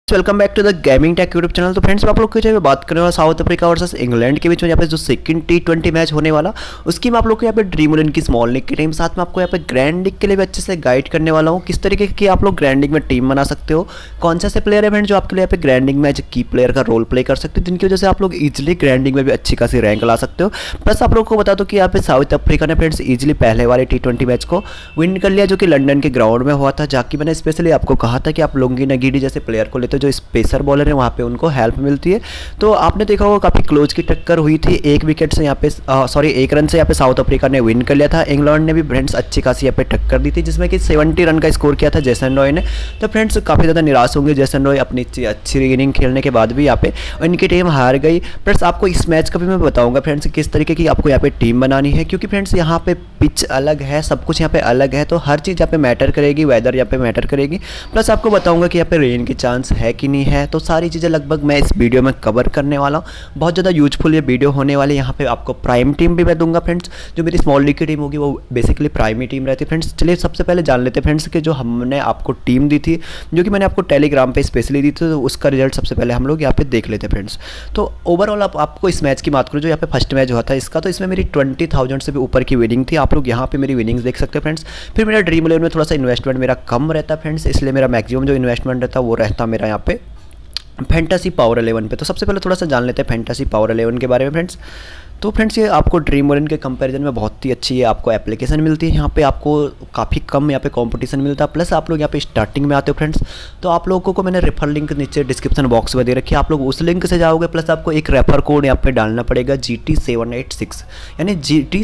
Welcome back to the gaming tech YouTube channel. तो friends आप लोग की जो बात करने वाला साउथ अफ्रीका वर्सेस इंग्लैंड के बीच में यहाँ पे जो सेकंड T20 मैच होने वाला, उसकी मैं आप लोग को यहाँ पे ड्रीम11 की स्मॉल लीग की टीम, साथ में आपको यहाँ पे ग्रैंड लीग के लिए भी अच्छे से गाइड करने वाला हूँ किस तरीके की आप लोग ग्रैंड लीग में टीम बना सकते हो, कौन से प्लेयर है फ्रेंड जो आपके लिए यहाँ पे ग्रैंड लीग में एज की प्लेयर का रोल प्ले कर सकते हो, जिनकी वजह से आप लोग ईजिली ग्रैंड लीग में भी अच्छी खासी रैंक ला सकते हो। प्लस आप लोग को बता दो कि यहाँ पे साउथ अफ्रीका ने फ्रेंड्स ईजिली पहले वाले T20 मैच को विन कर लिया, जो कि लंदन के ग्राउंड में हुआ था, जाकि मैंने स्पेशली आपको कहा था कि आप लोंगी नगीडी जैसे प्लेयर को लेते हो जो स्पेसर बॉलर है, वहाँ पे उनको हेल्प मिलती है। तो आपने देखा होगा काफ़ी क्लोज की टक्कर हुई थी, एक विकेट से यहाँ पे एक रन से यहाँ पे साउथ अफ्रीका ने विन कर लिया था। इंग्लैंड ने भी फ्रेंड्स अच्छी खासी यहाँ पे टक्कर दी थी, जिसमें कि 70 रन का स्कोर किया था जेसन रॉय ने। तो फ्रेंड्स काफ़ी ज़्यादा निराश होंगे जेसन रॉय अपनी अच्छी इनिंग खेलने के बाद भी यहाँ पे इनकी टीम हार गई। फ्रेंड्स आपको इस मैच का भी मैं बताऊँगा फ्रेंड्स किस तरीके की आपको यहाँ पे टीम बनानी है, क्योंकि फ्रेंड्स यहाँ पे पिच अलग है, सब कुछ यहाँ पे अलग है, तो हर चीज़ यहाँ पे मैटर करेगी, वेदर यहाँ पे मैटर करेगी। प्लस आपको बताऊँगा कि यहाँ पे रेन की चांस है कि नहीं है, तो सारी चीज़ें लगभग मैं इस वीडियो में कवर करने वाला हूँ। बहुत ज़्यादा यूजफुल ये वीडियो होने वाली है। यहाँ पे आपको प्राइम टीम भी मैं दूंगा फ्रेंड्स, जो मेरी स्मॉल लीग की टीम होगी वो बेसिकली प्राइम ही टीम रहती है फ्रेंड्स। चलिए सबसे पहले जान लेते हैं फ्रेंड्स कि जो हमने आपको टीम दी थी, जो कि मैंने आपको टेलीग्राम पे स्पेशली दी थी, तो उसका रिजल्ट सबसे पहले हम लोग यहाँ पे देख लेते हैं फ्रेंड्स। तो ओवरऑल आपको इस मैच की बात करूँ जो यहाँ पे फर्स्ट मैच हुआ था इसका, तो इसमें मेरी 20,000 से भी ऊपर की विनिंग थी। आप लोग यहाँ पे मेरी विनिंग्स देख सकते हैं फ्रेंड्स। फिर मेरा ड्रीम11 में थोड़ा सा इन्वेस्टमेंट मेरा कम रहता है फ्रेंड्स, इसलिए मेरा मैक्सिमम जो इन्वेस्टमेंट रहता है वो रहता मेरा यहाँ पे फैंटेसी पावर 11 पे। तो सबसे पहले थोड़ा सा जान लेते हैं फैंटेसी पावर 11 के बारे में फ्रेंड्स। तो फ्रेंड्स ये आपको ड्रीम11 के कंपैरिजन में बहुत ही अच्छी है आपको एप्लीकेशन मिलती है। यहाँ पे आपको काफ़ी कम यहाँ पे कंपटीशन मिलता है। प्लस आप लोग यहाँ पे स्टार्टिंग में आते हो फ्रेंड्स, तो आप लोगों को मैंने रेफर लिंक नीचे डिस्क्रिप्शन बॉक्स में दे रखी है, आप लोग उस लिंक से जाओगे। प्लस आपको एक रेफर कोड यहाँ पे डालना पड़ेगा GT786, यानी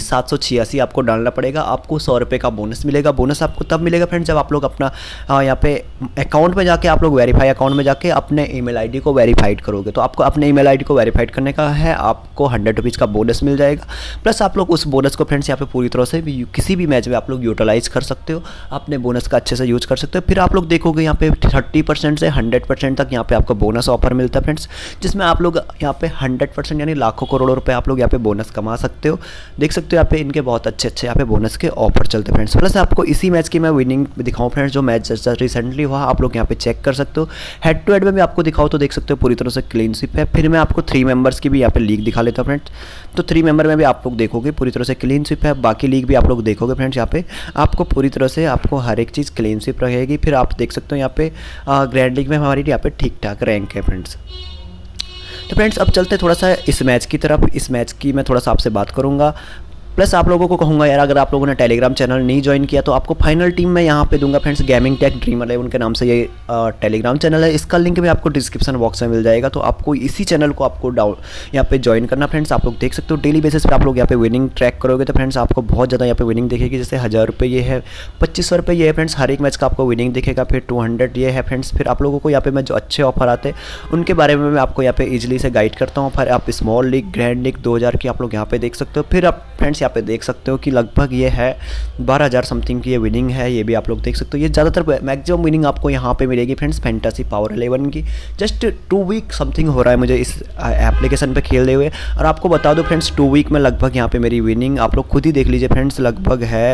GT786 आपको डालना पड़ेगा। आपको 100 रुपये का बोनस मिलेगा। बोनस आपको तब मिलेगा फ्रेंड्स जब आप लोग अपना यहाँ पे अकाउंट में जाके आप लोग वेरीफाई अकाउंट में जाके अपने ईमेल आईडी को वेरीफाइड करोगे। तो आपको अपने ईमेल आईडी को वेरीफाइड करने का है, आपको 100 रुपीज़ का बोनस मिल जाएगा। प्लस आप लोग उस बोनस को फ्रेंड्स यहाँ पे पूरी तरह से किसी भी मैच में आप लोग यूटिलाइज कर सकते हो, अपने बोनस का अच्छे से यूज कर सकते हो। फिर आप लोग देखोगे यहाँ पे 30% से 100% तक यहाँ पे आपको बोनस ऑफर मिलता है फ्रेंड्स, जिसमें आप लोग यहाँ पे 100% यानी लाखों करोड़ों रुपए आप लोग यहाँ पे बोनस कमा सकते हो। देख सकते हो यहाँ पे इनके बहुत अच्छे यहाँ पे बोनस के ऑफर चलते हैं फ्रेंड्स। प्लस आपको इसी मैच की मैं विनिंग दिखाऊँ फ्रेंड्स, जो मैच रिसेंटली हुआ आप लोग यहाँ पे चेक कर सकते हो। हेड टू हेड में भी आपको दिखाओ तो देख सकते हो पूरी तरह से क्लीन स्वीप है। फिर मैं आपको 3 मेंबर्स की भी यहाँ पे लीग दिखा लेता हूँ फ्रेंड्स। तो 3 मेंबर में भी आप लोग देखोगे पूरी तरह से क्लीन स्वीप है। बाकी लीग भी आप लोग देखोगे फ्रेंड्स, यहाँ पे आपको पूरी तरह से आपको हर एक चीज़ क्लीन स्वीप रहेगी। फिर आप देख सकते हो यहाँ पे ग्रैंड लीग में हमारी यहाँ पे ठीक ठाक रैंक है फ्रेंड्स। तो फ्रेंड्स अब चलते थोड़ा सा इस मैच की तरफ। इस मैच की मैं थोड़ा सा आपसे बात करूँगा। प्लस आप लोगों को कहूँगा यार, अगर आप लोगों ने टेलीग्राम चैनल नहीं ज्वाइन किया तो आपको फाइनल टीम में यहाँ पे दूंगा फ्रेंड्स। गेमिंग टेक ड्रीम11 के नाम से ये टेलीग्राम चैनल है, इसका लिंक भी आपको डिस्क्रिप्शन बॉक्स में मिल जाएगा। तो आपको इसी चैनल को आपको यहाँ पे ज्वाइन करना फ्रेंड्स। आप लोग देख सकते हो डेली बेसिस पे आप लोग यहाँ पे विनिंग ट्रैक करोगे तो फ्रेंड्स आपको बहुत ज़्यादा यहाँ पे विनिंग दिखेगी। जैसे 1000 रुपये ये है, 2500 रुपये ये है फ्रेंड्स, हर एक मैच का आपको विनिंग दिखेगा। फिर 200 ये है फ्रेंड्स। फिर आप लोगों को यहाँ पे मैं जो अच्छे ऑफर आते हैं उनके बारे में मैं आपको यहाँ पे ईजिली से गाइड करता हूँ। फिर आप स्मॉल लीग ग्रैंड लीग 2000 की आप लोग यहाँ पे देख सकते हो। फिर आप फ्रेंड्स यहाँ पे देख सकते हो कि लगभग ये है 12,000 समथिंग की ये विनिंग है, ये भी आप लोग देख सकते हो। ये ज़्यादातर मैक्सिमम विनिंग आपको यहाँ पे मिलेगी फ्रेंड्स फैंटेसी पावर 11 की। जस्ट 2 वीक समथिंग हो रहा है मुझे इस एप्लीकेशन पे खेलते हुए, और आपको बता दो फ्रेंड्स 2 वीक में लगभग यहाँ पे मेरी विनिंग आप लोग खुद ही देख लीजिए फ्रेंड्स, लगभग है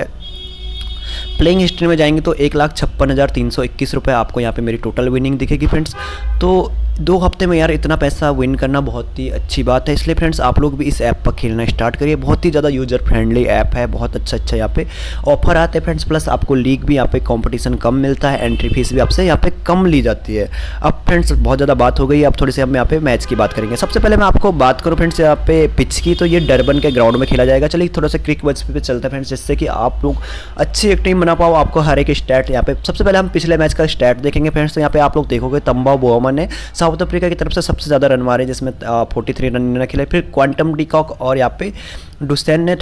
प्लेइंग हिस्ट्री में जाएंगे तो 1,56,321 रुपये आपको यहाँ पे मेरी टोटल विनिंग दिखेगी फ्रेंड्स। तो 2 हफ्ते में यार इतना पैसा विन करना बहुत ही अच्छी बात है, इसलिए फ्रेंड्स आप लोग भी इस ऐप पर खेलना स्टार्ट करिए। बहुत ही ज़्यादा यूज़र फ्रेंडली ऐप है, बहुत अच्छा यहाँ पे ऑफर आते हैं फ्रेंड्स। प्लस आपको लीग भी यहाँ पे कंपटीशन कम मिलता है, एंट्री फीस भी आपसे यहाँ पे कम ली जाती है। अब फ्रेंड्स बहुत ज़्यादा बात हो गई, अब थोड़ी सी हम यहाँ पे मैच की बात करेंगे। सबसे पहले मैं आपको बात करूँ फ्रेंड्स यहाँ पे पिच की, तो ये डरबन के ग्राउंड में खेला जाएगा। चलिए थोड़ा सा क्विक वर्ड्स पे चलते हैं फ्रेंड्स, जिससे कि आप लोग अच्छी एक टीम बना पाओ। आपको हर एक स्टैट यहाँ पे सबसे पहले हम पिछले मैच का स्टैट देखेंगे फ्रेंड्स। तो यहाँ पे आप लोग देखोगे तंबा बोमन ने साउथ अफ्रीका की तरफ से सबसे ज़्यादा रन मारे, जिसमें 43 रन इन्होंने खेले। फिर क्वांटम डिकॉक और यहाँ पे डुस्टैन ने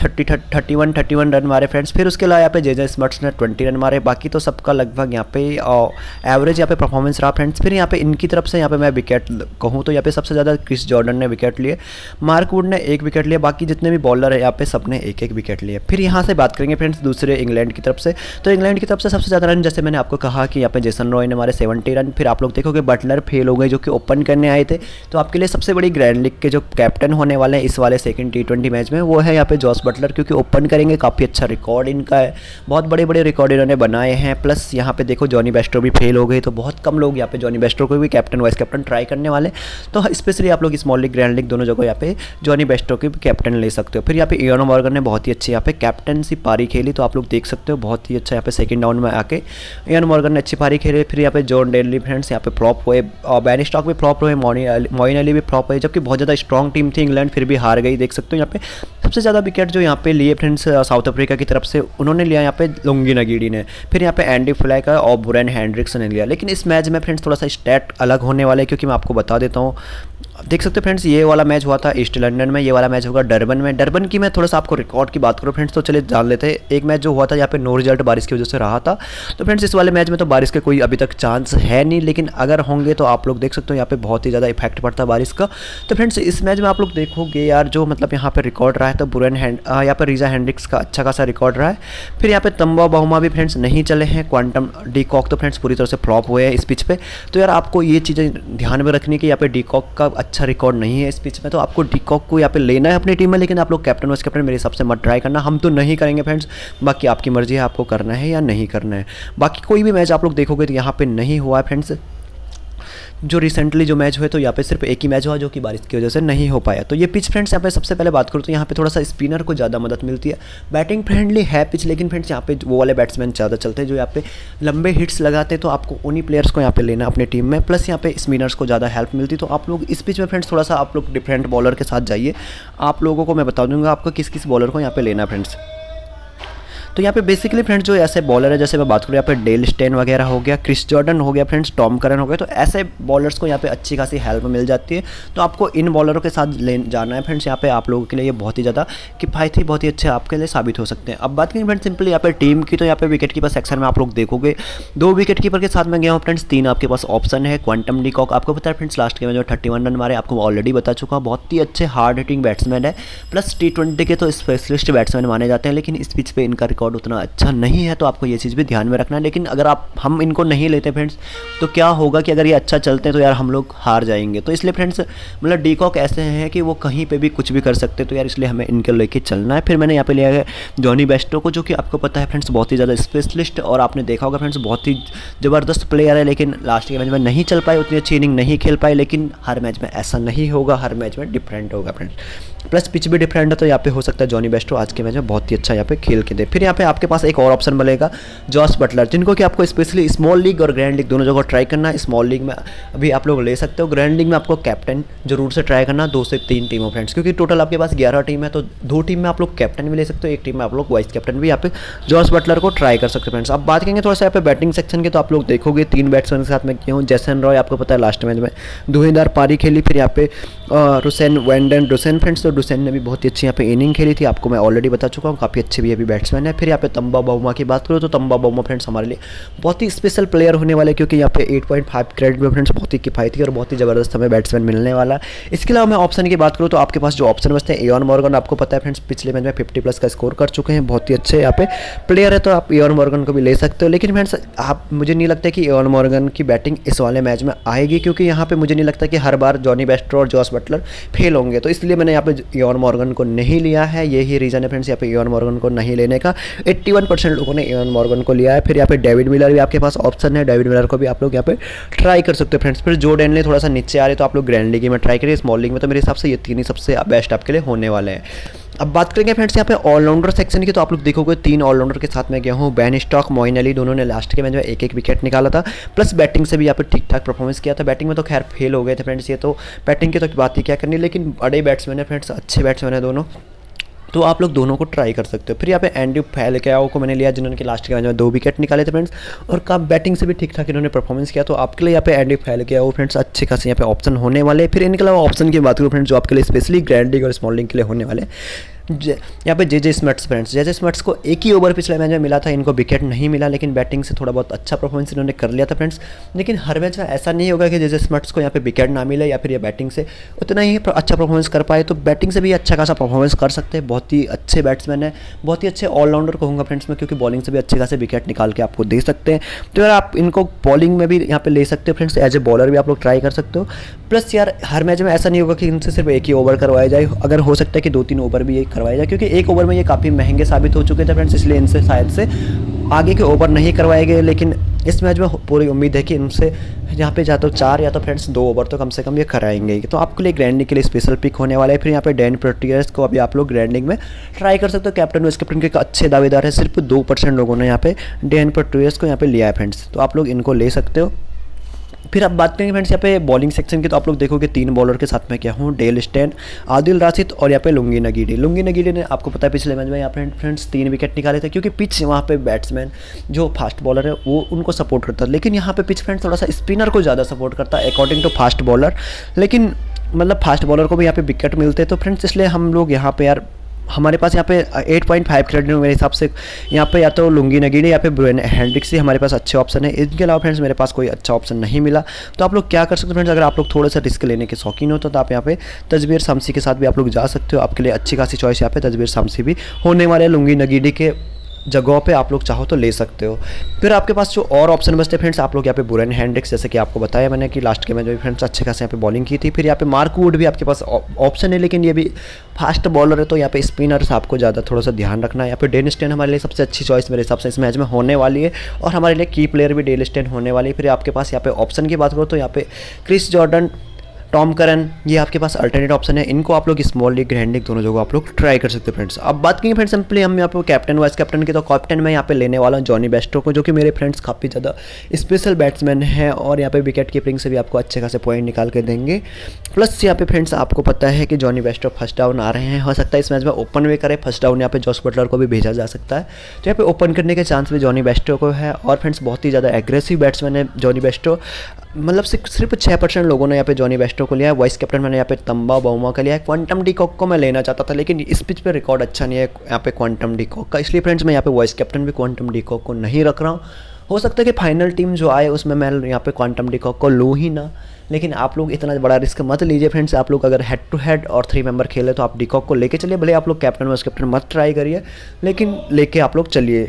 31 रन मारे फ्रेंड्स। फिर उसके अलावा यहाँ पे जे स्मर्ट्स ने 20 रन मारे। बाकी तो सबका लगभग यहाँ पे एवरेज यहाँ पे परफॉर्मेंस रहा फ्रेंड्स। फिर यहाँ पे इनकी तरफ से यहाँ पे मैं विकेट कहूँ तो यहाँ पे सबसे ज़्यादा क्रिस जॉर्डन ने विकेट लिए, मार्क वुड ने 1 विकेट लिया, बाकी जितने भी बॉलर है यहाँ पे सब ने 1-1 विकेट लिए। फिर यहाँ से बात करेंगे फ्रेंड्स दूसरे इंग्लैंड की तरफ से। तो इंग्लैंड की तरफ से सबसे ज़्यादा रन जैसे मैंने आपको कहा कि यहाँ पे जेसन रॉय ने हमारे 70 रन। फिर आप लोग देखोगे बटलर फेल हो गए जो कि ओपन करने आए थे। तो आपके लिए सबसे बड़ी ग्रैंड लीग के जो कैप्टन होने वाले हैं इस वाले सेकंड T20 मैच में वो है यहाँ पे जॉस बटलर, क्योंकि ओपन करेंगे, काफ़ी अच्छा रिकॉर्ड इनका है, बहुत बड़े बड़े रिकॉर्ड इन्होंने बनाए हैं। प्लस यहाँ पे देखो जॉनी बेस्टो भी फेल हो गई, तो बहुत कम लोग यहाँ पे जॉनी बेस्टो को भी कैप्टन वाइस कैप्टन ट्राई करने वाले। तो स्पेशली आप लोग स्मॉल लीग ग्रैंड लीग दोनों जगह यहाँ पे जॉनी बेस्टो की कैप्टन ले सकते हो। फिर यहाँ पे इयान मॉर्गन ने बहुत ही अच्छी यहाँ पे कैप्टनसी पारी खेली, तो आप लोग देख सकते हो बहुत ही अच्छा यहाँ पे सेकंड राउंड में आके इयान मॉर्गन ने अच्छी पारी खेली। फिर यहाँ पे जॉन डेनली फ्रेंड्स यहाँ पे फ्लॉप हुए, बैन स्टॉक भी फ्लॉप हुए, मोइन अली भी फ्लॉप हुए, जबकि बहुत ज़्यादा स्ट्रॉन्ग टीम थी इंग्लैंड, फिर भी हार गई। देख सकते हो यहाँ पे सबसे ज़्यादा विकेट जो यहाँ पे लिए फ्रेंड्स साउथ अफ्रीका की तरफ से उन्होंने लिया यहाँ पे लुंगी नगीडी ने, फिर यहाँ पे एंडी फ्लैक और बुरेन हैंड्रिक्स ने लिया। लेकिन इस मैच में फ्रेंड्स थोड़ा सा स्टैट अलग होने वाला है, क्योंकि मैं आपको बता देता हूँ। देख सकते हो फ्रेंड्स ये वाला मैच हुआ था ईस्ट लंदन में, ये वाला मैच होगा डरबन में। डरबन की मैं थोड़ा सा आपको रिकॉर्ड की बात करूँ फ्रेंड्स, तो चलिए जान लेते हैं। एक मैच जो हुआ था यहाँ पे नो रिजल्ट बारिश की वजह से रहा था, तो फ्रेंड्स इस वाले मैच में तो बारिश के कोई अभी तक चांस है नहीं, लेकिन अगर होंगे तो आप लोग देख सकते हो यहाँ पे बहुत ही ज़्यादा इफेक्ट पड़ता है बारिश का। तो फ्रेंड्स इस मैच में आप लोग देखोगे यार जो मतलब यहाँ पे रिकॉर्ड रहा है, तो बुरेन यहाँ पर रीजा हैंड्रिक्स का अच्छा खासा रिकॉर्ड रहा है। फिर यहाँ पे तंबा बहुमा भी फ्रेंड्स नहीं चले हैं, क्वांटम डी कॉक तो फ्रेंड्स पूरी तरह से फ्लॉप हुए हैं इस पिच पे। तो यार आपको ये चीज़ें ध्यान में रखनी कि यहाँ पे डी कॉक का अच्छा रिकॉर्ड नहीं है इस पिच में, तो आपको डी कॉक को यहाँ पे लेना है अपनी टीम में, लेकिन आप लोग कैप्टन वाइस कैप्टन मेरे हिसाब से मत ट्राई करना, हम तो नहीं करेंगे फ्रेंड्स। बाकी आपकी मर्जी है आपको करना है या नहीं करना है। बाकी कोई भी मैच आप लोग देखोगे तो यहाँ पे नहीं हुआ है फ्रेंड्स, जो रिसेंटली जो मैच हुए तो यहाँ पे सिर्फ एक ही मैच हुआ जो कि बारिश की वजह से नहीं हो पाया। तो ये पिच फ्रेंड्स यहाँ पे सबसे पहले बात करूँ तो यहाँ पे थोड़ा सा स्पिनर को ज़्यादा मदद मिलती है, बैटिंग फ्रेंडली है पिच, लेकिन फ्रेंड्स यहाँ पे वो वाले बैट्समैन ज़्यादा चलते हैं जो यहाँ पे लंबे हिट्स लगाते हैं, तो आपको उन्हीं प्लेयर्स को यहाँ पे लेना अपनी टीम में। प्लस यहाँ पे स्पिनर्स को ज़्यादा हेल्प मिलती है, तो आप लोग इस पिच में फ्रेंड्स थोड़ा सा आप लोग डिफरेंट बॉलर के साथ जाइए। आप लोगों को मैं बता दूँगा आपको किस किस बॉलर को यहाँ पे लेना फ्रेंड्स। तो यहाँ पे बेसिकली फ्रेंड्स जो ऐसे बॉलर है, जैसे मैं बात करूँ यहाँ पे डेल स्टेन वगैरह हो गया, क्रिस जॉर्डन हो गया फ्रेंड्स, टॉम करन हो गया, तो ऐसे बॉलर्स को यहाँ पे अच्छी खासी हेल्प मिल जाती है। तो आपको इन बॉलरों के साथ ले जाना है फ्रेंड्स, यहाँ पे आप लोगों के लिए ये बहुत ही ज़्यादा किफ़ायती, बहुत ही अच्छे आपके लिए साबित हो सकते हैं। अब बात करें फ्रेंड्स सिंपली यहाँ पे टीम की, तो यहाँ पे विकेट कीपर सेक्शन में आप लोग देखोगे 2 विकेट कीपर के साथ में गया हूँ फ्रेंड्स, 3 आपके पास ऑप्शन है। क्वांटम डी कॉक आपको पता है फ्रेंड्स लास्ट के में जो 31 रन मारे, आपको ऑलरेडी बता चुका हूँ, बहुत ही अच्छे हार्ड हिटिंग बैट्समैन है, प्लस T20 के तो स्पेशलिस्ट बैट्समैन माने जाते हैं, लेकिन इस पिच पे इनका रिकॉर्ड उतना अच्छा नहीं है, तो आपको ये चीज़ भी ध्यान में रखना है। लेकिन अगर हम इनको नहीं लेते फ्रेंड्स तो क्या होगा कि अगर ये अच्छा चलते हैं तो यार हम लोग हार जाएंगे। तो इसलिए फ्रेंड्स मतलब डी कॉक ऐसे हैं कि वो कहीं पे भी कुछ भी कर सकते हैं, तो यार इसलिए हमें इनके लेके चलना है। फिर मैंने यहाँ पे लिया है जॉनी बेस्टो को, जो कि आपको पता है फ्रेंड्स बहुत ही ज़्यादा स्पेशलिस्ट, और आपने देखा होगा फ्रेंड्स बहुत ही ज़बरदस्त प्लेयर है, लेकिन लास्ट के मैच में नहीं चल पाए, उतनी अच्छी इनिंग नहीं खेल पाए। लेकिन हर मैच में ऐसा नहीं होगा, हर मैच में डिफरेंट होगा फ्रेंड्स, प्लस पिच भी डिफरेंट है, तो यहाँ पे हो सकता है जॉनी बेस्टो आज के मैच में बहुत ही अच्छा यहाँ पे खेल के दे। फिर यहाँ पे आपके पास एक और ऑप्शन मिलेगा जॉस बटलर, जिनको कि आपको स्पेशली स्मॉल लीग और ग्रैंड लीग दोनों जगह ट्राई करना है। स्मॉल लीग में अभी आप लोग ले सकते हो, ग्रैंड लीग में आपको कैप्टन जरूर से ट्राई करना 2 से 3 टीमों फ्रेंड्स, क्योंकि टोटल आपके पास 11 टीम है, तो 2 टीम में आप लोग कैप्टन भी ले सकते हो, 1 टीम में आप लोग वाइस कैप्टन भी यहाँ पे जॉस बटलर को ट्राई कर सकते हो फ्रेंड्स। अब बात करेंगे थोड़ा सा यहाँ पे बैटिंग सेक्शन की, तो आप लोग देखोगे 3 बैट्समैन के साथ में किया हूँ। जैसन रॉय आपको पता है लास्ट मैच में धुएंधार पारी खेली, फिर यहाँ पे रुसेन वेंडन डुसेन फ्रेंड्स, तो डुसेन ने भी बहुत ही अच्छी यहाँ पे इनिंग खेली थी, आपको मैं ऑलरेडी बता चुका हूँ, काफ़ी अच्छे भी अभी बैट्समैन है। फिर यहाँ पे तंबा बहुमा की बात करो तो तंबा बहुमा फ्रेंड्स हमारे लिए बहुत ही स्पेशल प्लेयर होने वाले, क्योंकि यहाँ पे 8.5 क्रेडिट में फ्रेंड्स बहुत ही किफायती और बहुत ही ज़बरदस्त हमें बैट्समैन मिलने वाला। इसके अलावा मैं ऑप्शन की बात करूँ तो आपके पास जो ऑप्शन बचते हैं, इयान मॉर्गन आपको पता है फ्रेंड्स पिछले मैच में 50+ का स्कोर कर चुके हैं, बहुत ही अच्छे यहाँ पे प्लेयर है, तो आप इयान मॉर्गन को भी ले सकते हो। लेकिन फ्रेंड्स आप मुझे नहीं लगता कि इयान मॉर्गन की बैटिंग इस वाले मैच में आएगी, क्योंकि यहाँ पे मुझे नहीं लगता कि हर बार जॉनी बेस्टो और जॉस बटलर फेल होंगे, तो इसलिए मैंने यहाँ पे इयान मॉर्गन को नहीं लिया है। यही रीज़न है फ्रेंड्स यहाँ पे इयान मॉर्गन को नहीं लेने का, 81% लोगों ने इयान मॉर्गन को लिया है। फिर यहाँ पे डेविड मिलर भी आपके पास ऑप्शन है, डेविड मिलर को भी आप लोग यहाँ पे ट्राई कर सकते हो फ्रेंड्स। फिर जो डेनली थोड़ा सा नीचे आ रहे तो आप लोग ग्रैंड लीग में ट्राई करिए, स्मॉल लीग में तो मेरे हिसाब से ये 3 ही सबसे बेस्ट आपके लिए होने वाले हैं। अब बात करेंगे फ्रेंड्स यहाँ पे ऑलराउंडर सेक्शन की, तो आप लोग देखोगे 3 ऑलराउंडर के साथ मैं गया हूँ। बैन स्टॉक, मोइन अली, दोनों ने लास्ट के मैच में 1-1 विकेट निकाला था, प्लस बैटिंग से भी यहाँ पे ठीक ठाक परफॉर्मेंस किया था। बैटिंग में तो खैर फेल हो गए थे फ्रेंड्स, ये तो बैटिंग की तो बात ही क्या करनी, लेकिन बड़े बैट्समैन है फ्रेंड्स, अच्छे बैट्समैन है दोनों, तो आप लोग दोनों को ट्राई कर सकते हो। फिर यहाँ पे एंडी फ्लैक को मैंने लिया, जिन्होंने कि लास्ट के मैच में 2 विकेट निकाले थे फ्रेंड्स, और कब बैटिंग से भी ठीक ठाक इन्होंने परफॉर्मेंस किया, तो आपके लिए यहाँ पे एंडी फ्लैक फ्रेंड्स अच्छे खासे यहाँ पे ऑप्शन होने वाले। फिर इनके अलावा ऑप्शन की बात करूँ फ्रेंड्स, जो आपके लिए स्पेशली ग्रैंड लीग और स्मॉल लीग के लिए होने वाले यहाँ पे J Smuts friends, J Smuts को 1 ही ओवर पिछले मैच में मिला था, इनको विकेट नहीं मिला, लेकिन बैटिंग से थोड़ा बहुत अच्छा परफॉर्मेंस इन्होंने कर लिया था फ्रेंड्स। लेकिन हर मैच में ऐसा नहीं होगा कि जे स्मट्स को यहाँ पे विकेट ना मिले या फिर ये बैटिंग से उतना ही अच्छा परफॉर्मेंस कर पाए, तो बैटिंग से भी अच्छा खासा परफॉर्मेंस कर सकते हैं। बहुत ही अच्छे बैट्समैन है, बहुत ही अच्छे ऑलराउंडर कहूँगा फ्रेंड्स में, क्योंकि बॉलिंग से भी अच्छे खासे विकेट निकाल के आपको दे सकते हैं। तो यार आप इनको बॉलिंग में भी यहाँ पे ले सकते हो फ्रेंड्स, एज ए बॉलर भी आप लोग ट्राई कर सकते हो। प्लस यार हर मैच में ऐसा नहीं होगा कि इनसे सिर्फ 1 ही ओवर करवाया जाए, अगर हो सकता है कि 2-3 ओवर भी ये करवाया जाए, क्योंकि एक ओवर में ये काफ़ी महंगे साबित हो चुके थे फ्रेंड्स, इसलिए इनसे शायद से आगे के ओवर नहीं करवाए गए। लेकिन इस मैच में पूरी उम्मीद है कि इनसे यहाँ पे या तो 4 या तो फ्रेंड्स 2 ओवर तो कम से कम ये कराएंगे। तो आपके लिए ग्रैंडिंग के लिए स्पेशल पिक होने वाला है। फिर यहाँ पे डैन प्रोटियर्स को अभी आप लोग ग्रैंडिंग में ट्राई कर सकते हो। कैप्टन वाइस कैप्टन के अच्छे दावेदार है, सिर्फ 2% लोगों ने यहाँ पे डैन प्रोटियर्स को यहाँ पे लिया है फ्रेंड्स, तो आप लोग इनको ले सकते हो। फिर आप बात करेंगे फ्रेंड्स यहाँ पे बॉलिंग सेक्शन की, तो आप लोग देखोगे 3 बॉलर के साथ में क्या हूँ, डेल स्टेन, आदिल राशिद और यहाँ पे लुंगी नगीडी ने आपको पता है पिछले मैच में यहाँ पे फ्रेंड्स 3 विकेट निकाले थे, क्योंकि पिच वहाँ पे बैट्समैन जो फास्ट बॉलर है वो उनको सपोर्ट करता है, लेकिन यहाँ पे पिच फ्रेंड्स थोड़ा सा स्पिनर को ज़्यादा सपोर्ट करता है अकॉर्डिंग टू फास्ट बॉलर। लेकिन मतलब फास्ट बॉलर को भी यहाँ पे विकेट मिलते हैं, तो फ्रेंड्स इसलिए हम लोग यहाँ पे यार हमारे पास यहाँ पे 8.5 क्रेडिट मेरे हिसाब से यहाँ पे या तो लुंगी नगीडी या पे ब्रेन हैंड्रिक्स ही हमारे पास अच्छे ऑप्शन है। इनके अलावा फ्रेंड्स मेरे पास कोई अच्छा ऑप्शन नहीं मिला। तो आप लोग क्या कर सकते हो फ्रेंड्स, अगर आप लोग थोड़ा सा रिस्क लेने के शौकीन हो तो आप यहाँ पे तजवीर शामसी के साथ भी आप लोग जा सकते हो। आपके लिए अच्छी खासी चॉइस यहाँ पे तजवीर शामसी भी होने वाले, लुंगी नगीडी के जगहों पे आप लोग चाहो तो ले सकते हो। फिर आपके पास जो और ऑप्शन बचते हैं फ्रेंड्स, आप लोग यहाँ पे बुरेन हैंड्रिक्स, जैसे कि आपको बताया मैंने कि लास्ट के में जो फ्रेंड्स अच्छे खासे यहाँ पे बॉलिंग की थी। फिर यहाँ पे मार्क वुड भी आपके पास ऑप्शन है, लेकिन ये भी फास्ट बॉलर है, तो यहाँ पे स्पिनर्स आपको ज़्यादा थोड़ा सा ध्यान रखना है। यहाँ पे डेल स्टेन हमारे लिए सबसे अच्छी चॉइस मेरे हिसाब से इस मैच में होने वाली है, और हमारे लिए की प्लेयर भी डेल स्टेन होने वाली है। फिर आपके पास यहाँ पे ऑप्शन की बात करो तो यहाँ पे क्रिस जॉर्डन, टॉम करन, ये आपके पास अल्टरनेट ऑप्शन है। इनको आप लोग स्मॉल लीग ग्रैंड लीग दोनों जगह आप लोग ट्राई कर सकते हैं फ्रेंड्स। अब बात करेंगे फ्रेंड्स सिंपली हम यहाँ पे कैप्टन वाइस कैप्टन की, तो कैप्टन में यहाँ पे लेने वाला हूँ जॉनी बेस्टो को, जो कि मेरे फ्रेंड्स काफ़ी ज़्यादा स्पेशल बैट्समैन है और यहाँ पे विकेट कीपिंग से भी आपको अच्छे खासे पॉइंट निकाल के देंगे। प्लस यहाँ पे फ्रेंड्स आपको पता है कि जॉनी बेस्टो फर्स्ट डाउन आ रहे हैं, हो सकता है इस मैच में ओपन भी करे। फर्स्ट डाउन यहाँ पे जॉस बटलर को भी भेजा जा सकता है, तो यहाँ पे ओपन करने के चांस भी जॉनी बेस्टो को है। और फ्रेंड्स बहुत ही ज़्यादा एग्रेसिव बैट्समैन है जॉनी बेस्टो, मतलब सिर्फ 6% लोगों ने यहाँ पे जॉनी बेस्टो को लिया है। वाइस कैप्टन मैंने यहाँ पे तंबा बाउमा का लिया है। क्वांटम डिकॉक को मैं लेना चाहता था, लेकिन इस पिच पे रिकॉर्ड अच्छा नहीं है यहाँ पे क्वांटम डिकॉक का, इसलिए फ्रेंड्स मैं यहाँ पे वाइस कैप्टन भी क्वांटम डिकॉक को नहीं रख रहा हूँ। हो सकता है कि फाइनल टीम जो आए उसमें मैं यहाँ पे क्वांटम डिकॉक को लूँ ही ना, लेकिन आप लोग इतना बड़ा रिस्क मत लीजिए फ्रेंड्स। आप लोग अगर हेड टू हेड और 3 मेंबर खेले तो आप डिकॉक को लेके चलिए, भले आप लोग कैप्टन वाइस कैप्टन मत ट्राई करिए, लेकिन लेके आप लोग चलिए।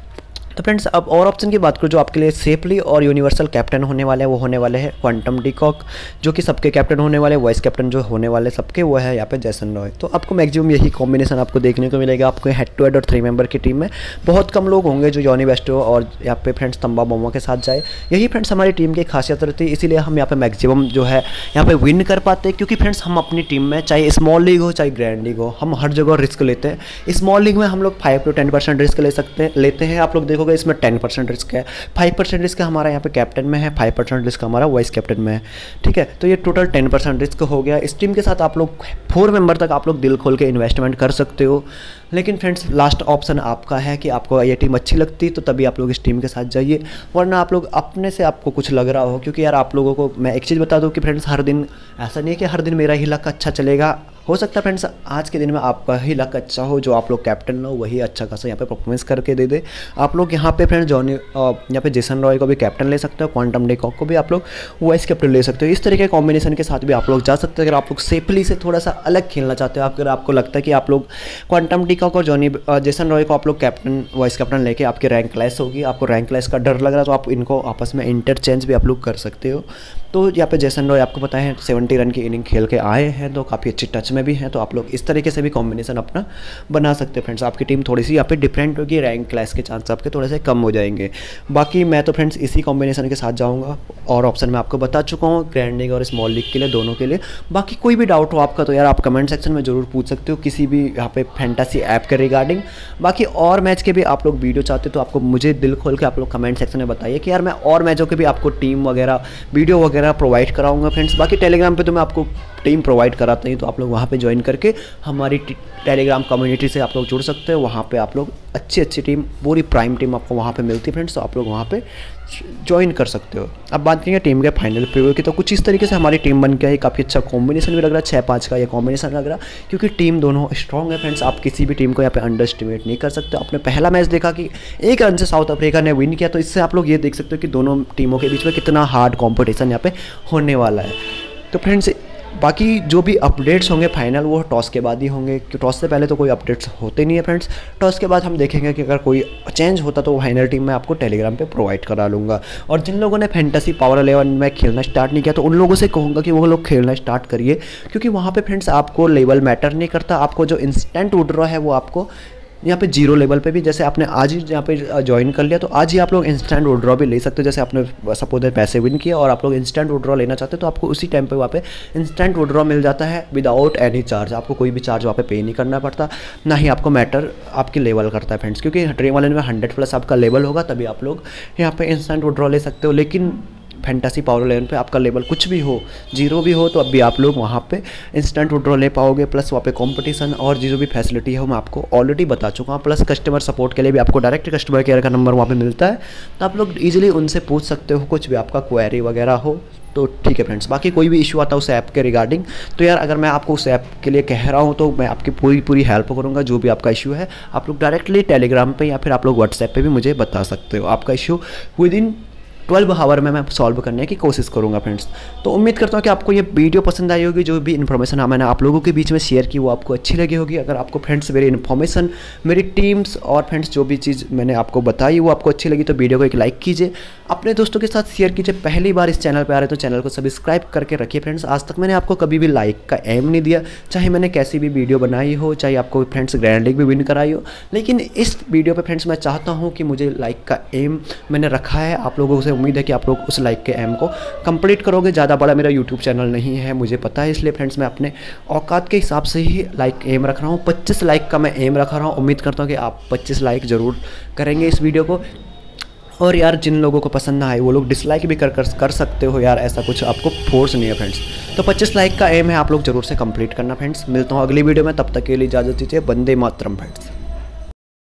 तो फ्रेंड्स अब और ऑप्शन की बात करूँ जो आपके लिए सेफली और यूनिवर्सल कैप्टन होने वाले हैं, वो होने वाले हैं क्वांटम डिकॉक, जो कि सबके कैप्टन होने वाले, वाइस कैप्टन जो होने वाले सबके वो है यहाँ पे जैसन रॉय। तो आपको मैक्सिमम यही कॉम्बिनेशन आपको देखने को मिलेगा। आपको हेड टू हेड और 3 मेंबर की टीम में बहुत कम लोग होंगे जो जॉनी बेस्टो और यहाँ पे फ्रेंड्स तंबा बोमा के साथ जाए। यही फ्रेंड्स हमारी टीम की खासियत रहती है, इसीलिए हम यहाँ पे मैक्सिमम जो है यहाँ पे विन कर पाते हैं, क्योंकि फ्रेंड्स हम अपनी टीम में चाहे स्मॉल लीग हो चाहे ग्रैंड लीग हो, हम हर जगह रिस्क लेते हैं। स्मॉल लीग में हम लोग 5 to 10% रिस्क लेते हैं। आप लोग देखोगे इसमें 10% रिस्क है, 5% रिस्क हमारा यहाँ पे कैप्टन में है, 5% रिस्क हमारा वाइस कैप्टन में है, ठीक है। तो ये टोटल 10% रिस्क हो गया। इस टीम के साथ आप लोग 4 मेंबर तक आप लोग दिल खोल के इन्वेस्टमेंट कर सकते हो, लेकिन फ्रेंड्स लास्ट ऑप्शन आपका है कि आपको ये टीम अच्छी लगती तो तभी आप लोग इस टीम के साथ जाइए, वरना आप लोग अपने से आपको कुछ लग रहा हो। क्योंकि यार आप लोगों को मैं एक चीज़ बता दूं कि फ्रेंड्स हर दिन ऐसा नहीं है कि हर दिन मेरा ही लक अच्छा चलेगा। हो सकता है फ्रेंड्स आज के दिन में आपका ही लक अच्छा हो, जो आप लोग कैप्टन लो वही अच्छा खासा यहाँ पे परफॉर्मेंस करके दे दे। आप लोग यहाँ पे फ्रेंड्स जॉनी यहाँ पे जेसन रॉय को भी कैप्टन ले सकते हो, क्वांटम डिकॉक को भी आप लोग वाइस कैप्टन ले सकते हो। इस तरीके के कॉम्बिनेशन के साथ भी आप लोग जा सकते हो। अगर आप लोग सेफली से थोड़ा सा अलग खेलना चाहते हो, अगर आपको लगता है कि आप लोग क्वांटम डिकॉक और जेसन रॉय को आप लोग कैप्टन वाइस कैप्टन लेके आपकी रैंक क्लैश होगी, आपको रैंक क्लैश का डर लग रहा है, तो आप इनको आपस में इंटरचेंज भी आप लोग कर सकते हो। तो यहाँ पे जेसन रॉय आपको पता है 70 रन की इनिंग खेल के आए हैं, तो काफ़ी अच्छी टच में भी हैं, तो आप लोग इस तरीके से भी कॉम्बिनेशन अपना बना सकते हैं फ्रेंड्स। आपकी टीम थोड़ी सी यहाँ पे डिफरेंट होगी, रैंक क्लैश के चांस आपके थोड़े से कम हो जाएंगे। बाकी मैं तो फ्रेंड्स इसी कॉम्बिनेशन के साथ जाऊँगा, और ऑप्शन मैं आपको बता चुका हूँ ग्रैंड लीग और स्मॉल लीग के लिए, दोनों के लिए। बाकी कोई भी डाउट हो आपका तो यार आप कमेंट सेक्शन में ज़रूर पूछ सकते हो, किसी भी यहाँ पे फैंटेसी ऐप के रिगार्डिंग। बाकी और मैच के भी आप लोग वीडियो चाहते हो तो आपको मुझे दिल खोल के आप लोग कमेंट सेक्शन में बताइए कि यार मैं और मैचों के भी आपको टीम वगैरह वीडियो वगैरह प्रोवाइड कराऊंगा फ्रेंड्स। बाकी टेलीग्राम पे तो मैं आपको टीम प्रोवाइड कराता ही, तो आप लोग वहाँ पे ज्वाइन करके हमारी टेलीग्राम कम्युनिटी से आप लोग जुड़ सकते हो। वहाँ पे आप लोग अच्छी टीम, पूरी प्राइम टीम आपको वहाँ पे मिलती है फ्रेंड्स, तो आप लोग वहाँ पे ज्वाइन कर सकते हो। अब बात करेंगे टीम के फाइनल प्रीव्यू की, तो कुछ इस तरीके से हमारी टीम बन के आई। काफ़ी अच्छा कॉम्बिनेशन भी लग रहा है, 6-5 का ये कॉम्बिनेशन लग रहा है, क्योंकि टीम दोनों स्ट्रॉन्ग है फ्रेंड्स। आप किसी भी टीम को यहाँ पे अंडर एस्टिमेट नहीं कर सकते। आपने पहला मैच देखा कि 1 रन से साउथ अफ्रीका ने विन किया, तो इससे आप लोग ये देख सकते हो कि दोनों टीमों के बीच में कितना हार्ड कॉम्पिटिशन यहाँ पे होने वाला है। तो फ्रेंड्स बाकी जो भी अपडेट्स होंगे फाइनल वो टॉस के बाद ही होंगे, क्योंकि टॉस से पहले तो कोई अपडेट्स होते नहीं है फ्रेंड्स। टॉस के बाद हम देखेंगे कि अगर कोई चेंज होता तो फाइनल टीम मैं आपको टेलीग्राम पे प्रोवाइड करा लूँगा। और जिन लोगों ने फैंटेसी पावर 11 में खेलना स्टार्ट नहीं किया तो उन लोगों से कहूँगा कि वो लोग खेलना स्टार्ट करिए, क्योंकि वहाँ पर फ्रेंड्स आपको लेवल मैटर नहीं करता। आपको जो इंस्टेंट विड्रॉ है वो आपको यहाँ पे 0 लेवल पे भी, जैसे आपने आज ही यहाँ पे ज्वाइन कर लिया तो आज ही आप लोग इंस्टेंट विड्रॉ भी ले सकते हो। जैसे आपने सपोज पैसे विन किया और आप लोग इंस्टेंट विड्रॉ लेना चाहते हो तो आपको उसी टाइम पे वहाँ पे इंस्टेंट विड्रॉ मिल जाता है विदाउट एनी चार्ज। आपको कोई भी चार्ज वहाँ पे नहीं करना पड़ता, ना ही आपको मैटर आपकी लेवल करता है फ्रेंड्स, क्योंकि ड्रीम11 में 100+ आपका लेवल होगा तभी आप लोग यहाँ पे इंस्टेंट विड्रॉ ले सकते हो। लेकिन फैंटेसी पावर 11 पे आपका लेवल कुछ भी हो, 0 भी हो, तो अब भी आप लोग वहाँ पे इंस्टेंट विड्रॉ ले पाओगे। प्लस वहाँ पे कंपटीशन और जो भी फैसिलिटी है वो मैं आपको ऑलरेडी बता चुका हूँ। प्लस कस्टमर सपोर्ट के लिए भी आपको डायरेक्ट कस्टमर केयर का नंबर वहाँ पे मिलता है, तो आप लोग ईजिली उनसे पूछ सकते हो कुछ भी आपका क्वेरी वगैरह हो तो ठीक है फ्रेंड्स। बाकी कोई भी इशू आता है उस ऐप के रिगार्डिंग तो यार अगर मैं आपको उस ऐप के लिए कह रहा हूँ तो मैं आपकी पूरी हेल्प करूँगा। जो भी आपका इशू है आप लोग डायरेक्टली टेलीग्राम पे या फिर आप लोग व्हाट्सएप पे भी मुझे बता सकते हो। आपका इशू विदिन 12 आवर में मैं सॉल्व करने की कोशिश करूंगा फ्रेंड्स। तो उम्मीद करता हूँ कि आपको ये वीडियो पसंद आई होगी। जो भी इन्फॉर्मेशन मैंने आप लोगों के बीच में शेयर की वो आपको अच्छी लगी होगी। अगर आपको फ्रेंड्स मेरी इन्फॉर्मेशन, मेरी टीम्स और फ्रेंड्स जो भी चीज़ मैंने आपको बताई वो आपको अच्छी लगी तो वीडियो को एक लाइक कीजिए, अपने दोस्तों के साथ शेयर कीजिए। पहली बार इस चैनल पर आ रहे तो चैनल को सब्सक्राइब करके रखिए फ्रेंड्स। आज तक मैंने आपको कभी भी लाइक का एम नहीं दिया, चाहे मैंने कैसी भी वीडियो बनाई हो, चाहे आपको फ्रेंड्स ग्रैंड लीग भी विन कराई हो, लेकिन इस वीडियो पर फ्रेंड्स मैं चाहता हूँ कि मुझे लाइक का एम मैंने रखा है। आप लोगों से उम्मीद है कि आप लोग उस लाइक के एम को कंप्लीट करोगे। ज़्यादा बड़ा मेरा यूट्यूब चैनल नहीं है मुझे पता है, इसलिए फ्रेंड्स मैं अपने औकात के हिसाब से ही लाइक एम रख रहा हूँ। 25 लाइक का मैं एम रख रहा हूँ। उम्मीद करता हूँ कि आप 25 लाइक ज़रूर करेंगे इस वीडियो को। और यार जिन लोगों को पसंद ना आए वो लोग डिसलाइक भी कर सकते हो यार, ऐसा कुछ आपको फोर्स नहीं है फ्रेंड्स। तो 25 लाइक का एम है, आप लोग ज़रूर से कंप्लीट करना फ्रेंड्स। मिलता हूँ अगली वीडियो में, तब तक के लिए इजाज़त दीजिए। वंदे मातरम फ्रेंड्स।